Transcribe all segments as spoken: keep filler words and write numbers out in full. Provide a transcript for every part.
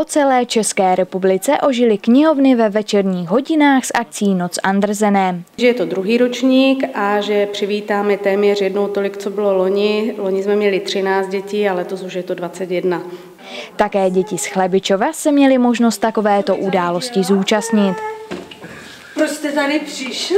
Po celé České republice ožily knihovny ve večerních hodinách s akcí Noc Andersenem. Že je to druhý ročník a že přivítáme téměř jednou tolik, co bylo loni. Loni jsme měli třináct dětí a letos už je to dvacet jedna. Také děti z Chlebičova se měly možnost takovéto události zúčastnit. Proč jste tady přišli?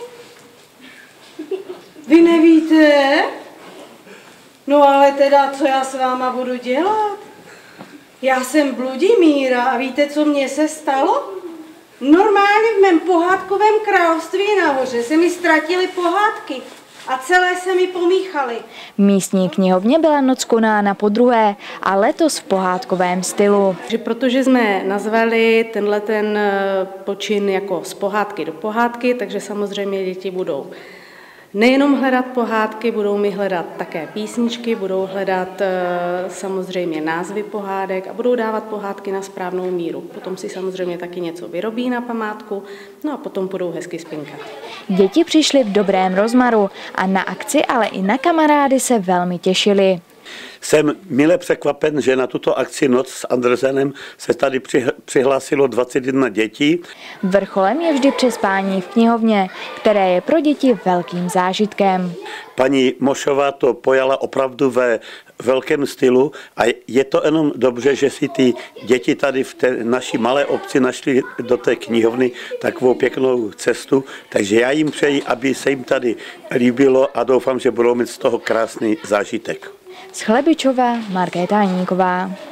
Vy nevíte? No ale teda, co já s váma budu dělat? Já jsem Bludimíra a víte, co mně se stalo? Normálně v mém pohádkovém království nahoře se mi ztratily pohádky a celé se mi pomíchaly. V místní knihovně byla noc konána podruhé a letos v pohádkovém stylu. Protože jsme nazvali tenhle ten počin jako z pohádky do pohádky, takže samozřejmě děti budou nejenom hledat pohádky, budou mi hledat také písničky, budou hledat samozřejmě názvy pohádek a budou dávat pohádky na správnou míru. Potom si samozřejmě taky něco vyrobí na památku, no a potom budou hezky spinkat. Děti přišly v dobrém rozmaru a na akci, ale i na kamarády se velmi těšili. Jsem mile překvapen, že na tuto akci Noc s Andersenem se tady přihlásilo dvacet jedna dětí. Vrcholem je vždy přespání v knihovně, které je pro děti velkým zážitkem. Paní Mošová to pojala opravdu ve velkém stylu a je to jenom dobře, že si ty děti tady v té naší malé obci našly do té knihovny takovou pěknou cestu, takže já jim přeji, aby se jim tady líbilo a doufám, že budou mít z toho krásný zážitek. Z Chlebičova Markéta Aníková.